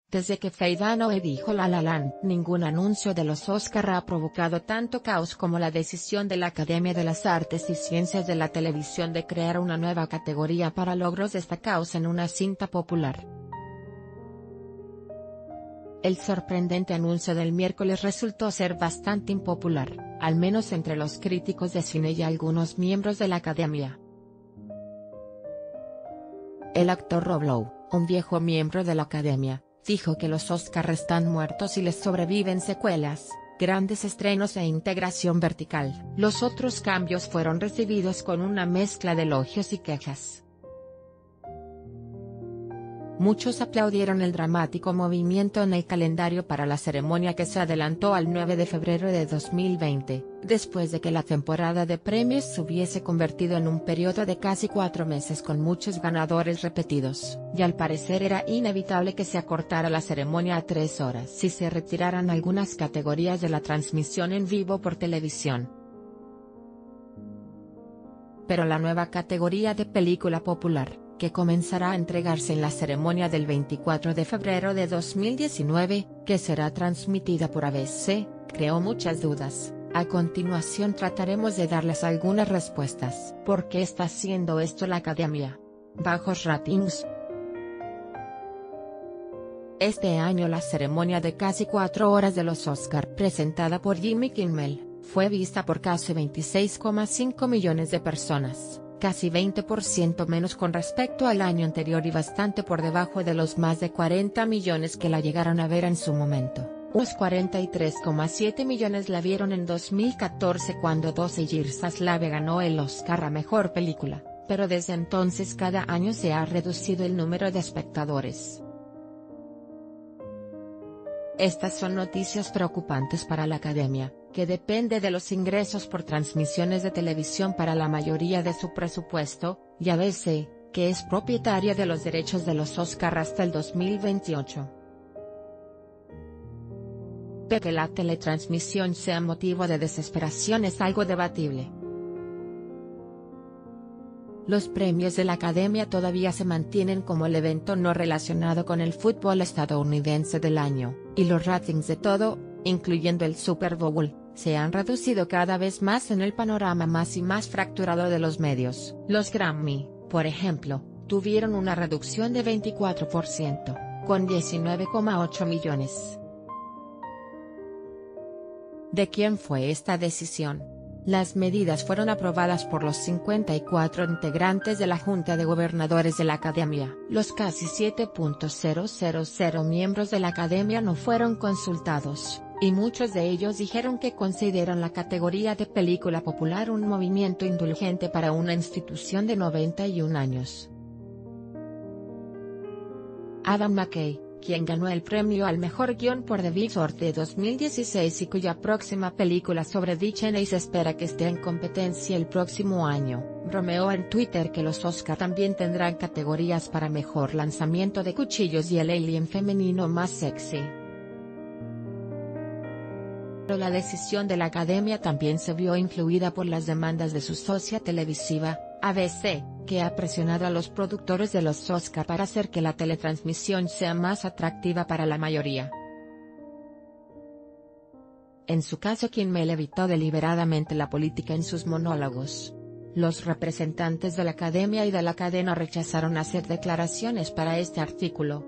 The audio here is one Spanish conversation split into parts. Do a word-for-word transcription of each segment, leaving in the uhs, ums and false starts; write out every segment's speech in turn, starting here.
Desde que Faye Dunaway dijo La La Land, ningún anuncio de los Oscar ha provocado tanto caos como la decisión de la Academia de las Artes y Ciencias de la Televisión de crear una nueva categoría para logros destacados en una cinta popular. El sorprendente anuncio del miércoles resultó ser bastante impopular, al menos entre los críticos de cine y algunos miembros de la Academia. El actor Rob Lowe, un viejo miembro de la Academia, dijo que los Oscar están muertos y les sobreviven secuelas, grandes estrenos e integración vertical. Los otros cambios fueron recibidos con una mezcla de elogios y quejas. Muchos aplaudieron el dramático movimiento en el calendario para la ceremonia que se adelantó al nueve de febrero de dos mil veinte, después de que la temporada de premios se hubiese convertido en un periodo de casi cuatro meses con muchos ganadores repetidos, y al parecer era inevitable que se acortara la ceremonia a tres horas si se retiraran algunas categorías de la transmisión en vivo por televisión. Pero la nueva categoría de película popular, que comenzará a entregarse en la ceremonia del veinticuatro de febrero de dos mil diecinueve, que será transmitida por A B C, creó muchas dudas. A continuación trataremos de darles algunas respuestas. ¿Por qué está haciendo esto la Academia? Bajos ratings. Este año la ceremonia de casi cuatro horas de los Oscar, presentada por Jimmy Kimmel, fue vista por casi veintiséis coma cinco millones de personas. Casi veinte por ciento menos con respecto al año anterior y bastante por debajo de los más de cuarenta millones que la llegaron a ver en su momento. Unos cuarenta y tres coma siete millones la vieron en dos mil catorce cuando doce Years a Slave ganó el Oscar a Mejor Película, pero desde entonces cada año se ha reducido el número de espectadores. Estas son noticias preocupantes para la Academia, que depende de los ingresos por transmisiones de televisión para la mayoría de su presupuesto, y A B C, que es propietaria de los derechos de los Oscar hasta el dos mil veintiocho. De que la teletransmisión sea motivo de desesperación es algo debatible. Los premios de la Academia todavía se mantienen como el evento no relacionado con el fútbol estadounidense del año, y los ratings de todo, incluyendo el Super Bowl, se han reducido cada vez más en el panorama más y más fracturado de los medios. Los Grammy, por ejemplo, tuvieron una reducción de veinticuatro por ciento, con diecinueve coma ocho millones. ¿De quién fue esta decisión? Las medidas fueron aprobadas por los cincuenta y cuatro integrantes de la Junta de Gobernadores de la Academia. Los casi siete mil miembros de la Academia no fueron consultados, y muchos de ellos dijeron que consideran la categoría de película popular un movimiento indulgente para una institución de noventa y un años. Adam McKay, quien ganó el premio al mejor guión por The Big Short de dos mil dieciséis y cuya próxima película sobre D J se espera que esté en competencia el próximo año, bromeó en Twitter que los Oscar también tendrán categorías para mejor lanzamiento de cuchillos y el alien femenino más sexy. Pero la decisión de la Academia también se vio influida por las demandas de su socia televisiva, A B C, que ha presionado a los productores de los Oscar para hacer que la teletransmisión sea más atractiva para la mayoría. En su caso Kimmel evitó deliberadamente la política en sus monólogos. Los representantes de la Academia y de la cadena rechazaron hacer declaraciones para este artículo.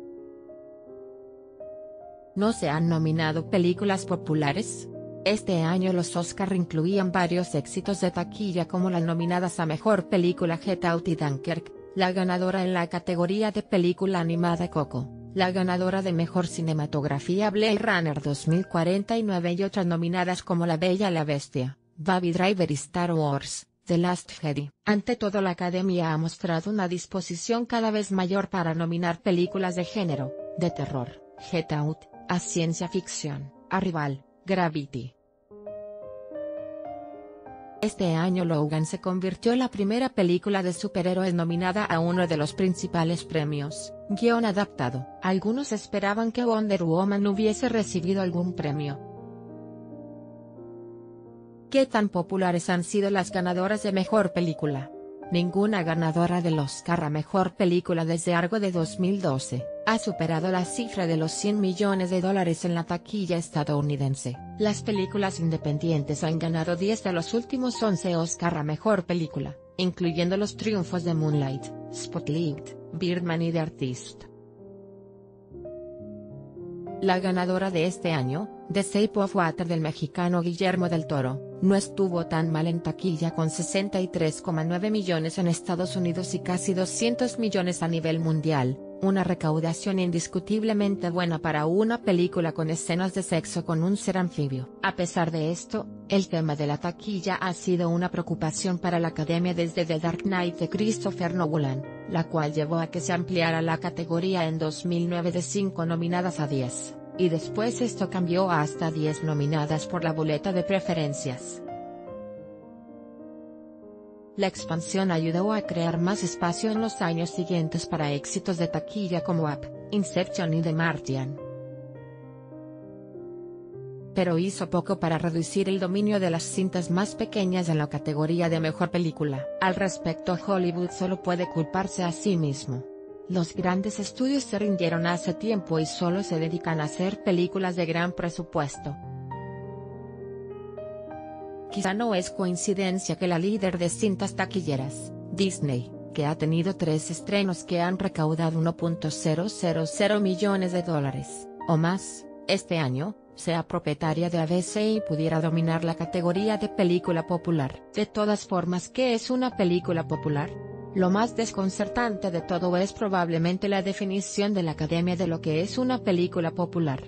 ¿No se han nominado películas populares? Este año los Oscar incluían varios éxitos de taquilla como las nominadas a Mejor Película Get Out y Dunkirk, la ganadora en la categoría de Película Animada Coco, la ganadora de Mejor Cinematografía Blade Runner dos mil cuarenta y nueve y otras nominadas como La Bella y la Bestia, Baby Driver y Star Wars, The Last Jedi. Ante todo la Academia ha mostrado una disposición cada vez mayor para nominar películas de género, de terror, Get Out, a ciencia ficción, a Rival, Gravity. Este año Logan se convirtió en la primera película de superhéroes nominada a uno de los principales premios, guión adaptado. Algunos esperaban que Wonder Woman hubiese recibido algún premio. ¿Qué tan populares han sido las ganadoras de Mejor Película? Ninguna ganadora del Oscar a Mejor Película desde Argo de dos mil doce, ha superado la cifra de los cien millones de dólares en la taquilla estadounidense. Las películas independientes han ganado diez de los últimos once Oscar a Mejor Película, incluyendo los triunfos de Moonlight, Spotlight, Birdman y The Artist. La ganadora de este año, The Shape of Water del mexicano Guillermo del Toro, no estuvo tan mal en taquilla con sesenta y tres coma nueve millones en Estados Unidos y casi doscientos millones a nivel mundial, una recaudación indiscutiblemente buena para una película con escenas de sexo con un ser anfibio. A pesar de esto, el tema de la taquilla ha sido una preocupación para la Academia desde The Dark Knight de Christopher Nolan, la cual llevó a que se ampliara la categoría en dos mil nueve de cinco nominadas a diez, y después esto cambió a hasta diez nominadas por la boleta de preferencias. La expansión ayudó a crear más espacio en los años siguientes para éxitos de taquilla como Up, Inception y The Martian. Pero hizo poco para reducir el dominio de las cintas más pequeñas en la categoría de mejor película. Al respecto, Hollywood solo puede culparse a sí mismo. Los grandes estudios se rindieron hace tiempo y solo se dedican a hacer películas de gran presupuesto. Quizá no es coincidencia que la líder de cintas taquilleras, Disney, que ha tenido tres estrenos que han recaudado uno punto cero cero cero millones de dólares, o más, este año, sea propietaria de A B C y pudiera dominar la categoría de película popular. De todas formas, ¿qué es una película popular? Lo más desconcertante de todo es probablemente la definición de la Academia de lo que es una película popular.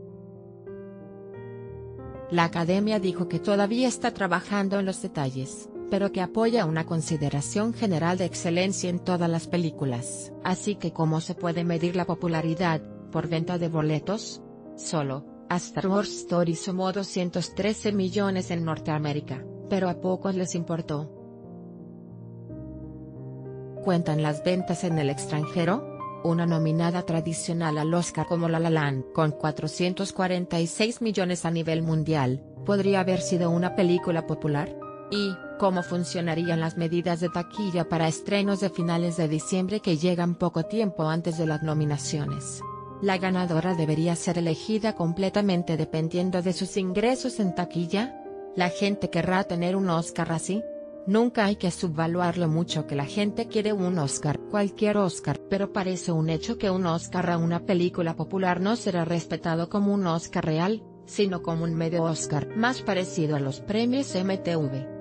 La Academia dijo que todavía está trabajando en los detalles, pero que apoya una consideración general de excelencia en todas las películas. Así que ¿cómo se puede medir la popularidad? ¿Por venta de boletos? Solo, A Star Wars Story sumó doscientos trece millones en Norteamérica, pero a pocos les importó. ¿Cuentan las ventas en el extranjero? Una nominada tradicional al Oscar como La La Land, con cuatrocientos cuarenta y seis millones a nivel mundial, ¿podría haber sido una película popular? ¿Y cómo funcionarían las medidas de taquilla para estrenos de finales de diciembre que llegan poco tiempo antes de las nominaciones? ¿La ganadora debería ser elegida completamente dependiendo de sus ingresos en taquilla? ¿La gente querrá tener un Oscar así? Nunca hay que subvaluar lo mucho que la gente quiere un Oscar, cualquier Oscar, pero parece un hecho que un Oscar a una película popular no será respetado como un Oscar real, sino como un medio Oscar más parecido a los premios M T V.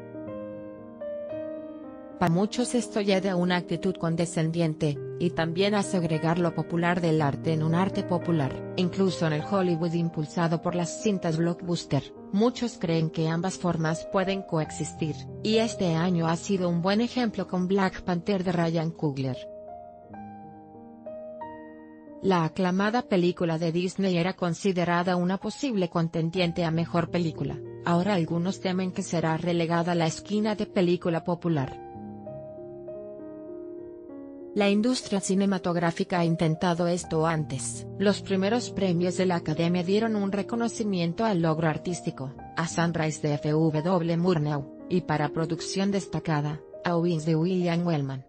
Para muchos esto lleva a una actitud condescendiente, y también a segregar lo popular del arte en un arte popular. Incluso en el Hollywood impulsado por las cintas blockbuster, muchos creen que ambas formas pueden coexistir, y este año ha sido un buen ejemplo con Black Panther de Ryan Coogler. La aclamada película de Disney era considerada una posible contendiente a mejor película, ahora algunos temen que será relegada a la esquina de película popular. La industria cinematográfica ha intentado esto antes. Los primeros premios de la Academia dieron un reconocimiento al logro artístico, a Sunrise de F W Murnau, y para producción destacada, a Wings de William Wellman.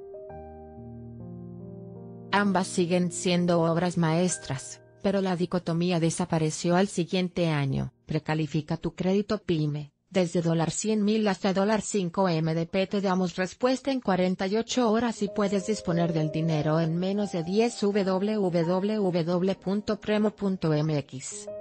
Ambas siguen siendo obras maestras, pero la dicotomía desapareció al siguiente año. Precalifica tu crédito PYME. Desde cien mil hasta cinco M D P te damos respuesta en cuarenta y ocho horas y puedes disponer del dinero en menos de diez. w w w punto premo punto m x